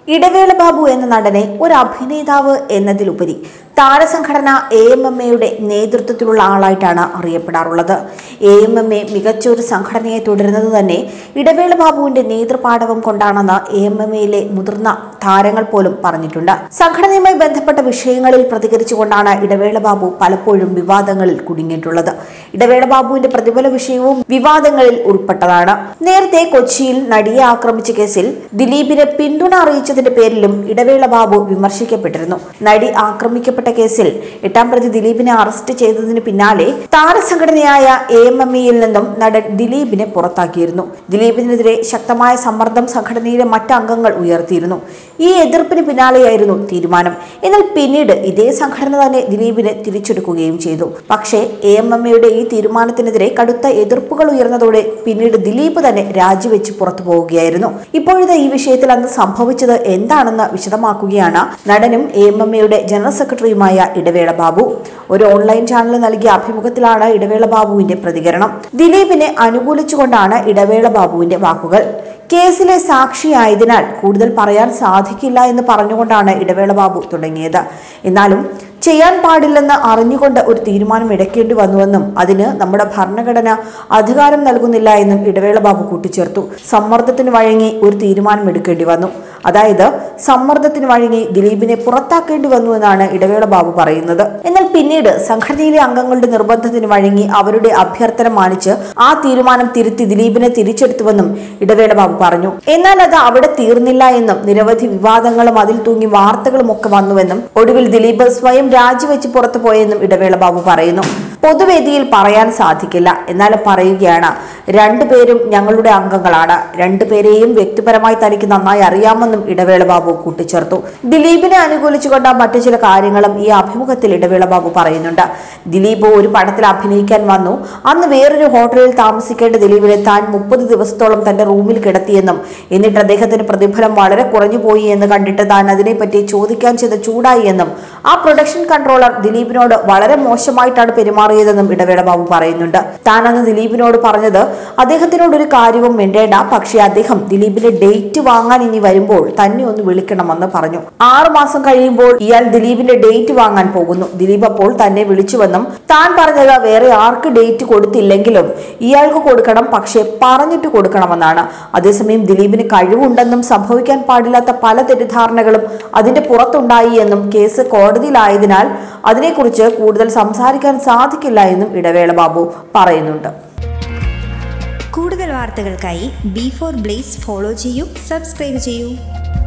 ഇടവേള ബാബു എന്ന നടനെ ഒരു അഭിനേതാവ് എന്നതിലുപരി താരസംഘടന AMMA നേതൃത്വത്തിലുള്ള ആളായിട്ടാണ് അറിയപ്പെടാറുള്ളത്. AMMA മികച്ച ഒരു സംഘടനയെ തുടരുന്നത് തന്നെ ഇടവേള ബാബുവിന്റെ നേതൃപാടവം കൊണ്ടാണെന്ന് AMMA മുതിർന്ന താരങ്ങൾ പോലും പറഞ്ഞിട്ടുണ്ട്. സംഘടനയുമായി ബന്ധപ്പെട്ട വിഷയങ്ങളിൽ പ്രതികരിച്ചുകൊണ്ടാണ് ഇടവേള ബാബു പലപ്പോഴും വിവാദങ്ങളിൽ കുടുങ്ങിയിട്ടുള്ളത്. ഇടവേള ബാബുവിന്റെ പ്രതിഫല വിഷയവും വിവാദങ്ങളിൽ ഉൾപ്പെട്ടതാണ്. നേരത്തെ കൊച്ചിയിൽ നടിയെ ആക്രമിച്ച കേസിൽ ദിലീപിന് പിന്തുണ അറിയിച്ചതിന്റെ പേരിലും ഇടവേള ബാബു വിമർശിക്കപ്പെട്ടിരുന്നു. നടി ആക്രമിക്കപ്പെട്ട കേസിൽ 8ാം പ്രതി ദിലീപിനെ അറസ്റ്റ് ചെയ്തതിന് പിന്നാലെ താരസംഘടനയായ AMMA നിന്നും നടൻ ദിലീപിനെ പുറത്താക്കിയിരുന്നു. ദിലീപിനെതിരെ ശക്തമായ സമ്മർദ്ദം സംഘടനയിലെ മറ്റ് അംഗങ്ങൾ ഉയർത്തിയിരുന്നു. ഈ എതിർപ്പിന് പിന്നാലെയായിരുന്നു തീരുമാനം. എന്നാൽ പിന്നീട് ഇതേ സംഘടന തന്നെ ദിലീപിനെ തിരിച്ചെടുക്കുകയും ചെയ്തു. പക്ഷേ AMMA ഈ തീരുമാനത്തിനെതിരെ കടുത്ത എതിർപ്പുകൾ ഉയർന്നതോടെ പിന്നീട് ദിലീപ് തന്നെ രാജിവെച്ച് പുറത്തു പോവുകയായിരുന്നു. ഇപ്പോഴത്തെ ഈ വിഷയത്തിൽ അന്ന് സംഭവിച്ചത് എന്താണെന്ന് വിശദമാക്കുകയാണ് നടനും AMMA ജനറൽ സെക്രട്ടറിയുമായ ഇടവേള ബാബു. ഒരു ഓൺലൈൻ ചാനൽ നൽകിയ അഭിമുഖത്തിലാണ് ഇടവേള ബാബുവിന്റെ പ്രതികരണം. ദിലീപിനെ അനുകൂലിച്ചുകൊണ്ടാണ് ഇടവേള ബാബുവിന്റെ വാക്കുകൾ. കേസിലെ സാക്ഷിയായതിനാൽ കൂടുതൽ പറയാൻ സാധിക്കില്ല എന്ന് പറഞ്ഞുകൊണ്ടാണ് ഇടവേള ബാബു തുടങ്ങിയത്. എന്നാലും ചെയ്യാൻ പാടില്ലെന്ന് അറിഞ്ഞുകൊണ്ട് ഒരു തീരുമാനം എടുക്കേണ്ടി വന്നുവെന്നും അതിന് നമ്മുടെ ഭരണഘടന അധികാരം നൽകുന്നില്ല എന്നും ഇടവേള ബാബു കൂട്ടിച്ചേർത്തു. സമ്മർദ്ദത്തിന് വഴങ്ങി ഒരു തീരുമാനം എടുക്കേണ്ടി വന്നു. അതായത് സമ്മർദ്ദത്തിന് വഴങ്ങി ദിലീപിനെ പുറത്താക്കേണ്ടി വന്നു എന്നാണ് ഇടവേള ബാബു പറയുന്നത്. എന്നാൽ പിന്നീട് സംഘടനയിലെ അംഗങ്ങളുടെ നിർബന്ധത്തിന് വഴങ്ങി അവരുടെ അഭ്യർത്ഥന മാനിച്ച് ആ തീരുമാനം തിരുത്തി ദിലീപിനെ തിരിച്ചെടുത്തുവെന്നും ഇടവേള ബാബു പറഞ്ഞു. എന്നാൽ അത് അവിടെ തീർന്നില്ല എന്നും നിരവധി വിവാദങ്ങളും അതിൽ തൂങ്ങി വാർത്തകളും ഒക്കെ വന്നുവെന്നും ഒടുവിൽ ദിലീപ് സ്വയം രാജിവെച്ച് പുറത്തു പോയെന്നും ഇടവേള ബാബു പറയുന്നു. പൊതുവേദിയിൽ പറയാൻ സാധിക്കില്ല, എന്നാലും പറയുകയാണ്. രണ്ടുപേരും ഞങ്ങളുടെ അംഗങ്ങളാണ്. രണ്ടുപേരെയും വ്യക്തിപരമായി തനിക്ക് നന്നായി അറിയാമെന്നും ഇടവേള ബാബു കൂട്ടിച്ചേർത്തു. ദിലീപിനെ അനുകൂലിച്ചുകൊണ്ട് മറ്റു ചില കാര്യങ്ങളും ഈ അഭിമുഖത്തിൽ ഇടവേള ബാബു പറയുന്നുണ്ട്. ദിലീപ് ഒരു പടത്തിൽ അഭിനയിക്കാൻ വന്നു. അന്ന് വേറൊരു ഹോട്ടലിൽ താമസിക്കേണ്ട ദിലീപിനെ താൻ 30 ദിവസത്തോളം തന്റെ റൂമിൽ കിടത്തിയെന്നും എന്നിട്ട് അദ്ദേഹത്തിന് പ്രതിഫലം വളരെ കുറഞ്ഞു പോയി എന്ന് കണ്ടിട്ട് താൻ അതിനെപ്പറ്റി ചോദിക്കാൻ ചെയ്ത് ചൂടായി എന്നും ആ പ്രൊഡക്ഷൻ കൺട്രോളർ ദിലീപിനോട് വളരെ മോശമായിട്ടാണ് പെരുമാറിയതെന്നും ഇടവേള ബാബു പറയുന്നുണ്ട്. താൻ അന്ന് ദിലീപിനോട് പറഞ്ഞത് അദ്ദേഹത്തിനോട് ഒരു കാര്യവും വേണ്ടേണ്ട, പക്ഷേ അദ്ദേഹം ദിലീപിന്റെ ഡേറ്റ് വാങ്ങാൻ ഇനി വരുമ്പോൾ തന്നെ ഒന്ന് വിളിക്കണമെന്ന് പറഞ്ഞു. 6 മാസം കഴിയുമ്പോൾ ഇയാൾ ദിലീപിന്റെ ഡേറ്റ് വാങ്ങാൻ പോകുന്നു. ദിലീപ് അപ്പോൾ തന്നെ വിളിച്ചുവെന്നും താൻ പറഞ്ഞത് വേറെ ആർക്ക് ഡേറ്റ് കൊടുത്തില്ലെങ്കിലും ഇയാൾക്ക് കൊടുക്കണം, പക്ഷേ പറഞ്ഞിട്ട് കൊടുക്കണമെന്നാണ്. അതേസമയം ദിലീപിന് കഴിവുണ്ടെന്നും സംഭവിക്കാൻ പാടില്ലാത്ത പല തെറ്റിദ്ധാരണകളും അതിന്റെ പുറത്തുണ്ടായി എന്നും കേസ് കോടതിയിലായതിനാൽ അതിനെക്കുറിച്ച് കൂടുതൽ സംസാരിക്കാൻ സാധിക്കില്ല എന്നും ഇടവേള ബാബു പറയുന്നുണ്ട്. കൂടുതൽ വാർത്തകൾക്കായി B4 Blaze ഫോളോ ചെയ്യൂ, സബ്സ്ക്രൈബ് ചെയ്യൂ.